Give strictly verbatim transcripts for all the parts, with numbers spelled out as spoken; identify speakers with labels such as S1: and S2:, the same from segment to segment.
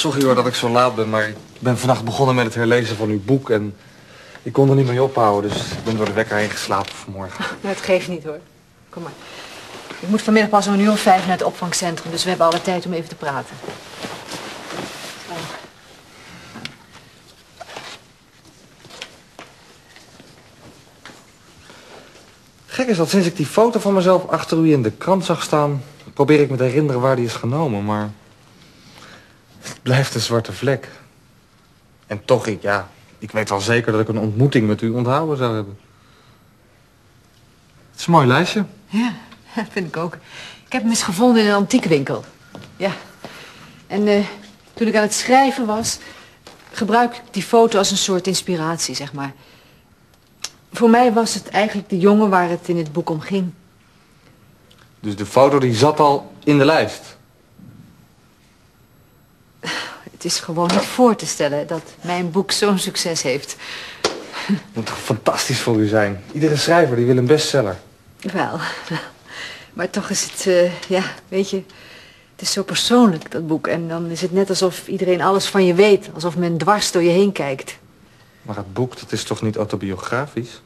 S1: sorry hoor dat ik zo laat ben, maar ik ben vannacht begonnen met het herlezen van uw boek en ik kon er niet mee ophouden, dus ik ben door de wekker heen geslapen vanmorgen.
S2: Nou, het geeft niet hoor. Kom maar. Ik moet vanmiddag pas om een uur of vijf naar het opvangcentrum, dus we hebben alle tijd om even te praten. Zo.
S1: Gek is dat sinds ik die foto van mezelf achter u in de krant zag staan, probeer ik me te herinneren waar die is genomen, maar het blijft een zwarte vlek. En toch, ik, ja, ik weet wel zeker dat ik een ontmoeting met u onthouden zou hebben. Het is een mooi lijstje.
S2: Ja, dat vind ik ook. Ik heb hem eens gevonden in een antiekwinkel. Ja. En uh, toen ik aan het schrijven was, gebruik ik die foto als een soort inspiratie, zeg maar. Voor mij was het eigenlijk de jongen waar het in het boek om ging.
S1: Dus de foto die zat al in de lijst?
S2: Het is gewoon niet voor te stellen dat mijn boek zo'n succes heeft.
S1: Het moet toch fantastisch voor u zijn. Iedere schrijver die wil een bestseller.
S2: Wel, maar toch is het, uh, ja, weet je, het is zo persoonlijk, dat boek. En dan is het net alsof iedereen alles van je weet. Alsof men dwars door je heen kijkt.
S1: Maar het boek, dat is toch niet autobiografisch?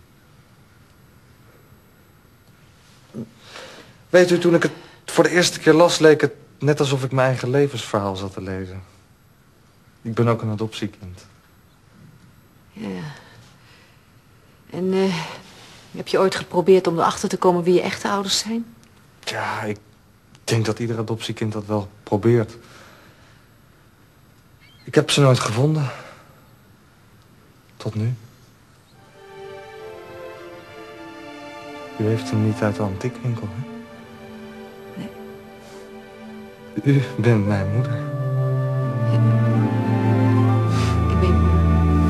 S1: Weet u, toen ik het voor de eerste keer las, leek het net alsof ik mijn eigen levensverhaal zat te lezen. Ik ben ook een adoptiekind.
S2: Ja. En uh, heb je ooit geprobeerd om erachter te komen wie je echte ouders zijn?
S1: Ja, ik denk dat ieder adoptiekind dat wel probeert. Ik heb ze nooit gevonden. Tot nu. U heeft hem niet uit de antiekwinkel, hè?
S2: Nee.
S1: U bent mijn moeder.
S2: Ja. Ik ben je moeder.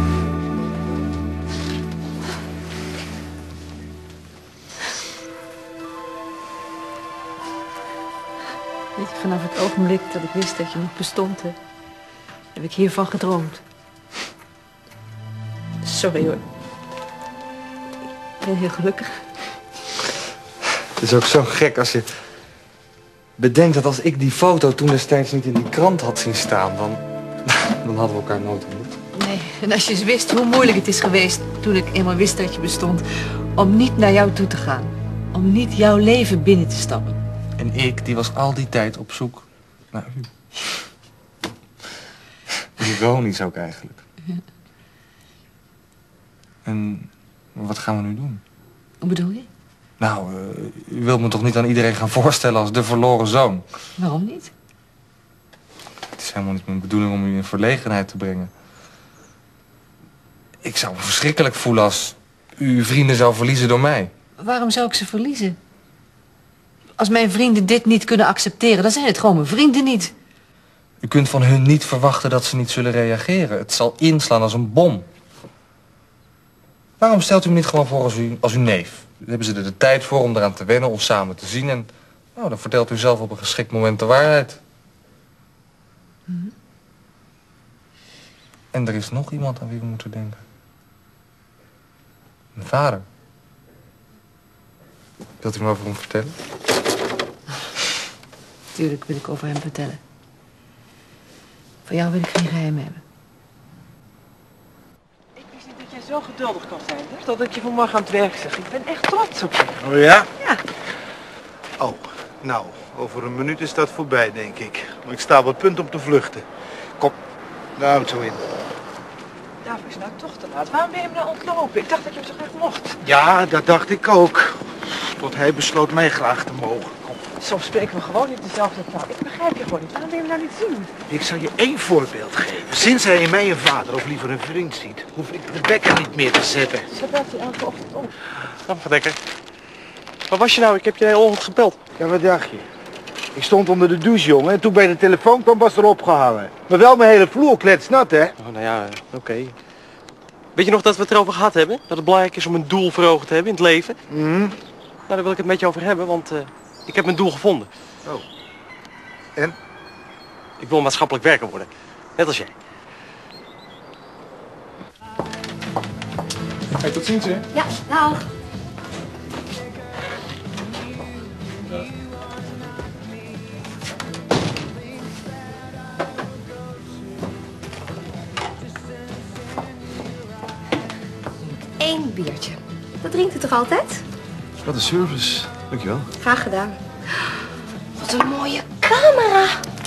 S2: Weet je, vanaf het ogenblik dat ik wist dat je nog bestond, hè, heb ik hiervan gedroomd. Sorry hoor. Ik ben heel gelukkig.
S1: Het is ook zo gek als je bedenkt dat als ik die foto toen destijds niet in die krant had zien staan, dan, dan hadden we elkaar nooit ontmoet.
S2: Nee, en als je eens wist hoe moeilijk het is geweest toen ik eenmaal wist dat je bestond, om niet naar jou toe te gaan. Om niet jouw leven binnen te stappen.
S1: En ik, die was al die tijd op zoek naar u. Ironisch ook eigenlijk.
S2: Ja.
S1: En wat gaan we nu doen?
S2: Hoe bedoel je?
S1: Nou, uh, u wilt me toch niet aan iedereen gaan voorstellen als de verloren zoon?
S2: Waarom niet?
S1: Het is helemaal niet mijn bedoeling om u in verlegenheid te brengen. Ik zou me verschrikkelijk voelen als u uw vrienden zou verliezen door mij.
S2: Waarom zou ik ze verliezen? Als mijn vrienden dit niet kunnen accepteren, dan zijn het gewoon mijn vrienden niet.
S1: U kunt van hun niet verwachten dat ze niet zullen reageren. Het zal inslaan als een bom. Waarom stelt u me niet gewoon voor als, u, als uw neef? Dan hebben ze er de tijd voor om eraan te wennen, ons samen te zien. En nou, dan vertelt u zelf op een geschikt moment de waarheid.
S2: Mm-hmm.
S1: En er is nog iemand aan wie we moeten denken. Mijn vader. Wilt u me over hem vertellen?
S2: Tuurlijk wil ik over hem vertellen. Voor jou wil ik geen geheim hebben.
S3: Ik wist niet dat jij zo geduldig kan zijn, hè? Totdat je vanmorgen aan het werk zegt. Ik ben echt trots op je.
S4: Oh ja?
S3: Ja.
S4: Oh, nou, over een minuut is dat voorbij, denk ik. Maar ik sta op het punt om te vluchten. Kom, de auto in.
S3: Daarvoor is nou toch te laat. Waarom ben je hem nou ontlopen? Ik dacht dat je hem zo graag mocht.
S4: Ja, dat dacht ik ook. Tot hij besloot mij graag te mogen. Kom.
S3: Soms spreken we gewoon niet dezelfde taal. Ik begrijp je gewoon niet. Waarom wil je hem nou niet zien?
S4: Ik zal je één voorbeeld geven. Sinds hij in mij een vader of liever een vriend ziet, hoef ik de bekker niet meer te zetten.
S3: Zo belt hij elke ochtend op.
S5: Nou, Verdekker. Waar was je nou? Ik heb je de hele ochtend gebeld.
S4: Ja, wat dacht je? Ik stond onder de douche, jongen, en toen bij de telefoon kwam was er opgehangen. Maar wel mijn hele vloer kletsnat, hè?
S5: Oh, nou ja, oké. Okay. Weet je nog dat we het erover gehad hebben? Dat het belangrijk is om een doel voor ogen te hebben in het leven?
S4: Mhm.
S5: Nou, daar wil ik het met je over hebben, want uh, ik heb mijn doel gevonden.
S4: Oh. En?
S5: Ik wil maatschappelijk werker worden. Net als jij.
S6: Hey, tot ziens, hè?
S2: Ja, nou.
S6: één biertje. Dat drinkt u toch altijd?
S7: Wat een service. Dankjewel.
S6: Graag gedaan. Wat een mooie camera.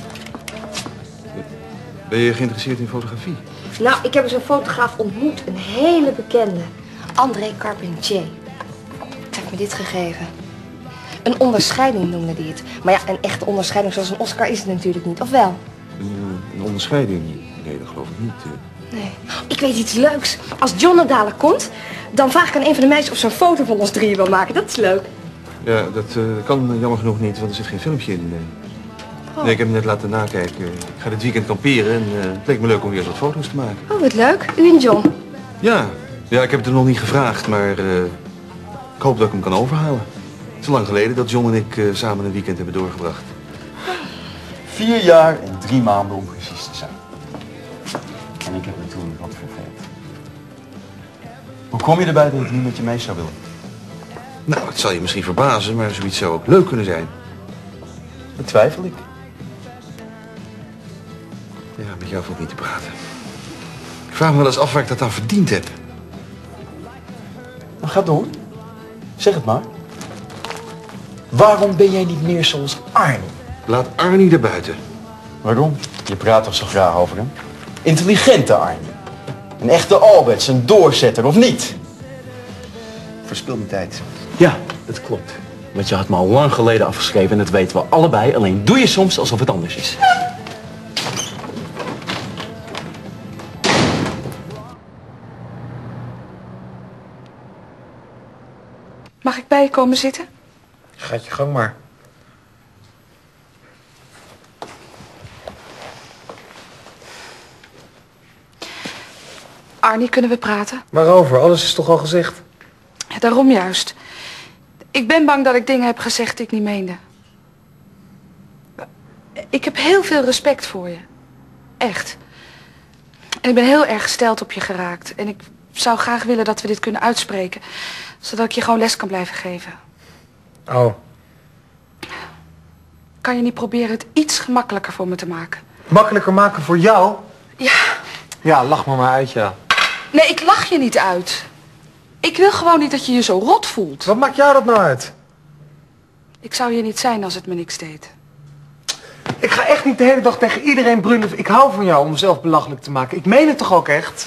S7: Ben je geïnteresseerd in fotografie?
S6: Nou, ik heb eens een fotograaf ontmoet. Een hele bekende. André Carpentier. Hij heeft me dit gegeven. Een onderscheiding noemde hij het. Maar ja, een echte onderscheiding zoals een Oscar is het natuurlijk niet. Of wel?
S7: Een, een onderscheiding? Nee, dat geloof ik niet.
S6: Nee. Ik weet iets leuks. Als John er dadelijk komt, dan vraag ik aan een van de meisjes of ze een foto van ons drieën wil maken. Dat is leuk.
S7: Ja, dat uh, kan jammer genoeg niet, want er zit geen filmpje in.
S6: Oh.
S7: Nee, ik heb hem net laten nakijken. Ik ga dit weekend kamperen en uh, het leek me leuk om weer eens wat foto's te maken.
S6: Oh, wat leuk. U en John.
S7: Ja, ja, ik heb het er nog niet gevraagd, maar uh, ik hoop dat ik hem kan overhalen. Het is lang geleden dat John en ik uh, samen een weekend hebben doorgebracht.
S8: Vier jaar en drie maanden om precies te zijn. En ik heb er toen wat verveeld. Hoe kom je erbij dat ik niet met je mee zou willen?
S7: Nou, het zal je misschien verbazen, maar zoiets zou ook leuk kunnen zijn.
S8: Dat twijfel ik.
S7: Ja, met jou valt niet te praten. Ik vraag me wel eens af waar ik dat aan verdiend heb.
S8: Nou, ga door. Zeg het maar. Waarom ben jij niet meer zoals Arnie?
S7: Laat Arnie erbuiten.
S8: Waarom? Je praat toch zo graag over hem? Intelligente Arnie. Een echte Alberts, een doorzetter, of niet?
S7: Verspil mijn tijd.
S8: Ja, dat klopt. Want je had me al lang geleden afgeschreven en dat weten we allebei. Alleen doe je soms alsof het anders is.
S9: Mag ik bij je komen zitten?
S1: Gaat je gang maar.
S9: Arnie, kunnen we praten?
S1: Waarover? Alles is toch al gezegd?
S9: Ja, daarom juist. Ik ben bang dat ik dingen heb gezegd die ik niet meende. Ik heb heel veel respect voor je. Echt. En ik ben heel erg gesteld op je geraakt. En ik zou graag willen dat we dit kunnen uitspreken. Zodat ik je gewoon les kan blijven geven.
S1: Oh.
S9: Kan je niet proberen het iets gemakkelijker voor me te maken?
S1: Makkelijker maken voor jou?
S9: Ja.
S1: Ja, lach me maar uit, ja.
S9: Nee, ik lach je niet uit. Ik wil gewoon niet dat je je zo rot voelt.
S1: Wat maakt jou dat nou uit?
S9: Ik zou hier niet zijn als het me niks deed.
S1: Ik ga echt niet de hele dag tegen iedereen brullen. Ik hou van jou om mezelf belachelijk te maken. Ik meen het toch ook echt?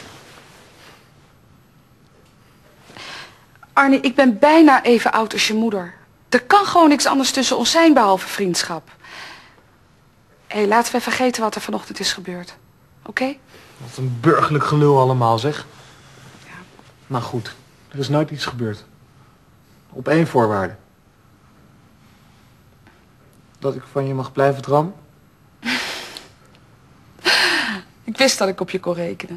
S9: Arnie, ik ben bijna even oud als je moeder. Er kan gewoon niks anders tussen ons zijn behalve vriendschap. Hé, hey, laten we vergeten wat er vanochtend is gebeurd. Oké? Okay?
S1: Wat een burgerlijk gelul allemaal, zeg. Ja. Nou goed, er is nooit iets gebeurd. Op één voorwaarde. Dat ik van je mag blijven dromen?
S9: Ik wist dat ik op je kon rekenen.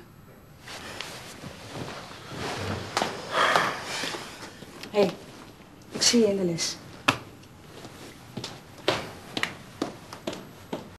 S9: Hé, hey, ik zie je in de les.